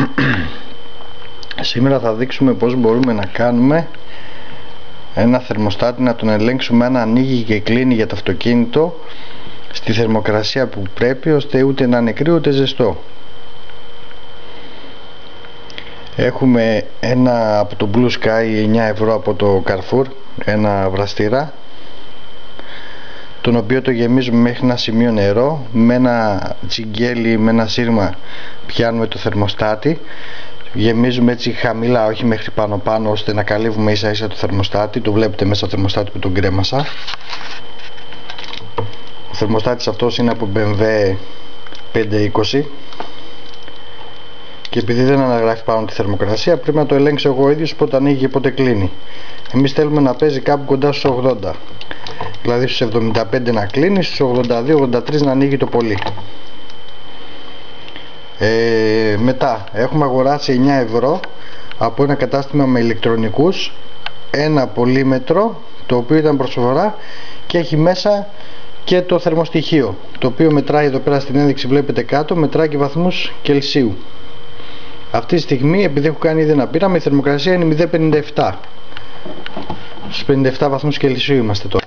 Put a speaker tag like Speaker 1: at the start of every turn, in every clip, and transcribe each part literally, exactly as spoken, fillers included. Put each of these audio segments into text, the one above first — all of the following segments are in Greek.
Speaker 1: Σήμερα θα δείξουμε πώς μπορούμε να κάνουμε ένα θερμοστάτη, να τον ελέγξουμε αν ανοίγει και κλείνει για το αυτοκίνητο στη θερμοκρασία που πρέπει, ώστε ούτε να είναι κρύο ούτε ζεστό. Έχουμε ένα από το Blue Sky εννιά ευρώ από το Carrefour, ένα βραστήρα, τον οποίο το γεμίζουμε μέχρι ένα σημείο νερό. Με ένα τσιγκέλι, με ένα σύρμα πιάνουμε το θερμοστάτη, γεμίζουμε έτσι χαμηλά, όχι μέχρι πάνω πάνω, ώστε να καλύβουμε ίσα ίσα το θερμοστάτη. Το βλέπετε μέσα στο θερμοστάτη που τον κρέμασα. Ο θερμοστάτης αυτός είναι από μπι εμ ντάμπλιου πεντακόσια είκοσι και επειδή δεν αναγράφει πάνω τη θερμοκρασία, πρέπει να το ελέγξω εγώ ίδιος πότε ανοίγει και πότε κλείνει. Εμείς θέλουμε να παίζει κάπου κοντά στους ογδόντα, δηλαδή στους εβδομήντα πέντε να κλείνει, στους ογδόντα δύο ογδόντα τρία να ανοίγει το πολύ. Ε, μετά έχουμε αγοράσει εννιά ευρώ από ένα κατάστημα με ηλεκτρονικούς ένα πολύμετρο, το οποίο ήταν προσφορά και έχει μέσα και το θερμοστοιχείο, το οποίο μετράει εδώ πέρα στην ένδειξη, βλέπετε κάτω, μετράει και βαθμούς Κελσίου. Αυτή τη στιγμή, επειδή έχω κάνει ήδη ένα πείραμα, η θερμοκρασία είναι μηδέν κόμμα πενήντα επτά. Στους πενήντα επτά βαθμούς Κελσίου είμαστε τώρα.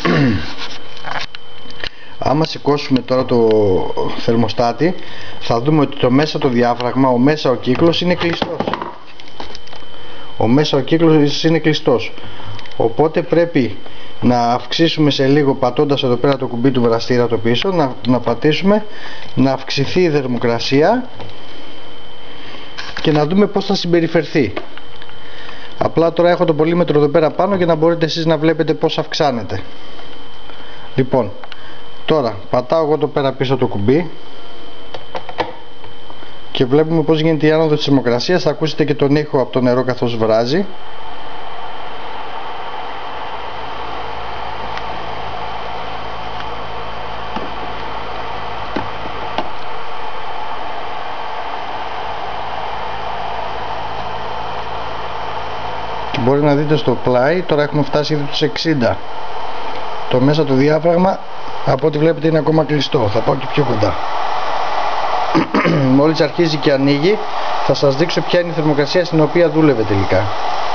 Speaker 1: Άμα σηκώσουμε τώρα το θερμοστάτη, θα δούμε ότι το μέσα το διάφραγμα, ο μέσα ο κύκλος είναι κλειστός. Ο μέσα ο κύκλος είναι κλειστός. Οπότε πρέπει να αυξήσουμε σε λίγο, πατώντας εδώ πέρα το κουμπί του βραστήρα το πίσω, να, να πατήσουμε, να αυξηθεί η θερμοκρασία και να δούμε πώς θα συμπεριφερθεί. Απλά τώρα έχω το πολύμετρο εδώ πέρα πάνω για να μπορείτε εσείς να βλέπετε πώς αυξάνεται. Λοιπόν, τώρα πατάω εγώ το πέρα πίσω το κουμπί και βλέπουμε πως γίνεται η άνοδος της θερμοκρασίας. Θα ακούσετε και τον ήχο από το νερό καθώς βράζει. Και μπορεί να δείτε στο πλάι, τώρα έχουμε φτάσει ήδη τους εξήντα. Το μέσα του διάφραγμα, από ό,τι βλέπετε, είναι ακόμα κλειστό. Θα πάω και πιο κοντά. Μόλις αρχίζει και ανοίγει, θα σας δείξω ποια είναι η θερμοκρασία στην οποία δούλευε τελικά.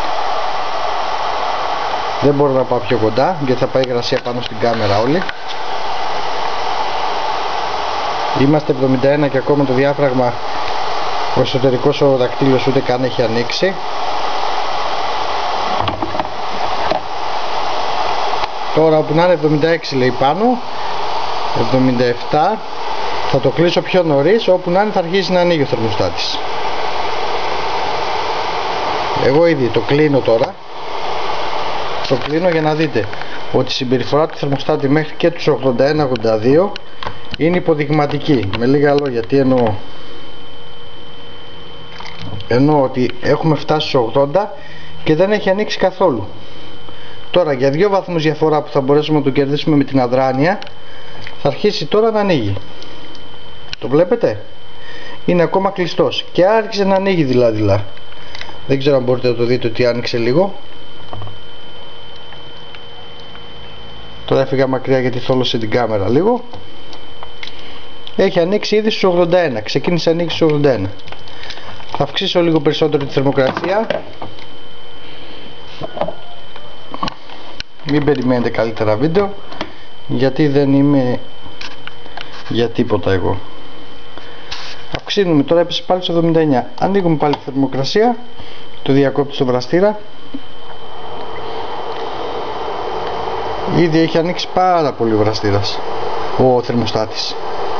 Speaker 1: Δεν μπορώ να πάω πιο κοντά, γιατί θα πάει η υγρασία πάνω στην κάμερα όλη. Είμαστε εβδομήντα ένα και ακόμα το διάφραγμα, ο εσωτερικός ο δακτύλιος ούτε καν έχει ανοίξει. Τώρα όπου να είναι εβδομήντα έξι λέει πάνω, εβδομήντα επτά, θα το κλείσω πιο νωρίς, όπου να είναι θα αρχίσει να ανοίγει ο θερμοστάτης. Εγώ ήδη το κλείνω τώρα, το κλείνω για να δείτε ότι η συμπεριφορά του θερμοστάτη μέχρι και τους ογδόντα ένα ογδόντα δύο είναι υποδειγματική. Με λίγα λόγια, τι εννοώ? Εννοώ ότι έχουμε φτάσει στους ογδόντα και δεν έχει ανοίξει καθόλου. Τώρα για δύο βαθμούς διαφορά που θα μπορέσουμε να το κερδίσουμε με την αδράνεια, θα αρχίσει τώρα να ανοίγει. Το βλέπετε? Είναι ακόμα κλειστός και άρχισε να ανοίγει δειλά-δειλά. Δεν ξέρω αν μπορείτε να το δείτε ότι άνοιξε λίγο. Τώρα έφυγα μακριά γιατί θόλωσε την κάμερα λίγο. Έχει ανοίξει ήδη στους ογδόντα ένα, ξεκίνησε να ανοίξει στους ογδόντα ένα. Θα αυξήσω λίγο περισσότερο τη θερμοκρασία. Μην περιμένετε καλύτερα βίντεο, γιατί δεν είμαι για τίποτα εγώ. Αυξήνουμε, τώρα έπεσε πάλι στο εβδομήντα εννιά. Ανοίγουμε πάλι τη θερμοκρασία, το διακόπτω στο βραστήρα. Ήδη έχει ανοίξει πάρα πολύ ο βραστήρας, ο θερμοστάτης.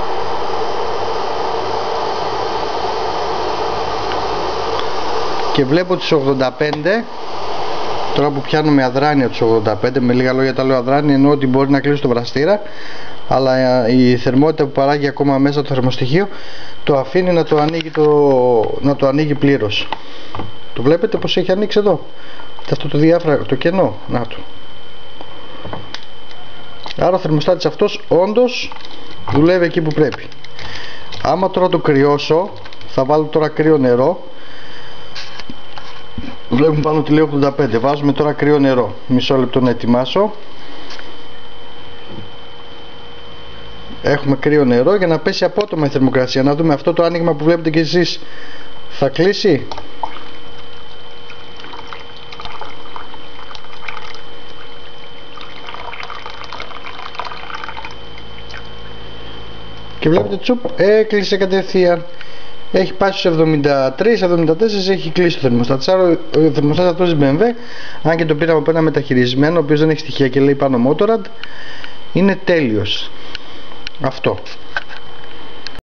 Speaker 1: Και βλέπω τους ογδόντα πέντε. Τώρα που πιάνουμε αδράνεια τους ογδόντα πέντε, με λίγα λόγια τα λέω αδράνεια, εννοώ ότι μπορεί να κλείσει το βραστήρα, αλλά η θερμότητα που παράγει ακόμα μέσα το θερμοστοιχείο το αφήνει να το ανοίγει, το, να το ανοίγει πλήρως. Το βλέπετε πως έχει ανοίξει εδώ, αυτό το διάφραγμα, το κενό, να το. Άρα ο θερμοστάτης αυτός όντως δουλεύει εκεί που πρέπει. Άμα τώρα το κρυώσω, θα βάλω τώρα κρύο νερό. Βλέπουμε πάνω ότι λέει ογδόντα πέντε. Βάζουμε τώρα κρύο νερό. Μισό λεπτό να ετοιμάσω. Έχουμε κρύο νερό για να πέσει απότομα η θερμοκρασία. Να δούμε αυτό το άνοιγμα που βλέπετε και εσείς Θα κλείσει. Και βλέπετε, τσουπ, έκλεισε κατευθείαν. Έχει πάει στους εβδομήντα τρία εβδομήντα τέσσερα, έχει κλείσει το θερμοστάτη. Ο θερμοστάτης αυτός της μπι εμ ντάμπλιου, αν και το πήραμε από ένα μεταχειρισμένο, ο οποίος δεν έχει στοιχεία και λέει πάνω Motorrad, είναι τέλειος. Αυτό.